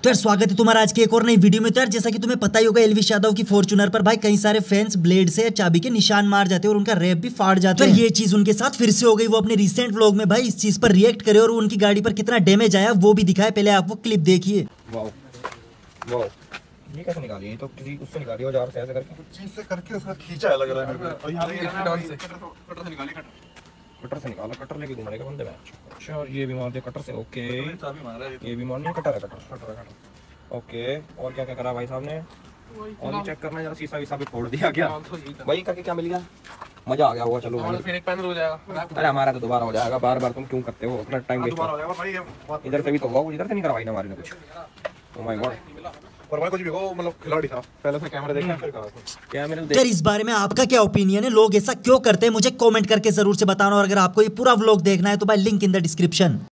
तो यार स्वागत है तुम्हारा आज की एक और नई वीडियो में। तो यार जैसा कि तुम्हें पता ही होगा, एल्विश यादव की फॉर्च्यूनर पर भाई कई सारे फैंस ब्लेड से या चाबी के निशान मार जाते हैं और उनका रैप भी फाड़ जाता है। तो ये चीज उनके साथ फिर से हो गई। वो अपने रिसेंट व्लॉग में भाई इस चीज पर रिएक्ट करे और उनकी गाड़ी पर कितना डैमेज आया वो भी दिखाए। पहले आप वो क्लिप देखिए। ये कैसे निकाली? ये तो किसी उससे निकाली औजार से ऐसे करके, कुछ चीज से करके उसका खींचा है लग रहा है मेरे को। और यहां कटर से निकाली, कटर से निकाला। कटर लेके घूम रहे हैं बंदे में। अच्छा, और ये भी मार दिया कटर से। ओके, चाबी मारा है, ये भी मार दिया। कटर है, कटर। ओके, और क्या क्या करा भाई साहब ने? और ये चेक करना जरा, शीशा वीसा भी फोड़ दिया क्या भाई? करके क्या मिल गया? मजा आ गया होगा। चलो फिर एक पैनल हो जाएगा। अरे हमारा तो दोबारा हो जाएगा। बार बार तुम क्यों करते हो? अपना टाइम वेस्ट हो जाएगा भाई। इधर से भी तो हुआ, इधर से नहीं करवाई ना हमारे ने कुछ। ओ माय गॉड, पर भाई कुछ भी हो, मतलब खिलाड़ी था। पहले से कैमरा देखा फिर कहा कैमरा देख। यार इस बारे में आपका क्या ओपिनियन है? लोग ऐसा क्यों करते हैं? मुझे कमेंट करके जरूर से बताना। और अगर आपको ये पूरा व्लॉग देखना है तो भाई लिंक इन द डिस्क्रिप्शन।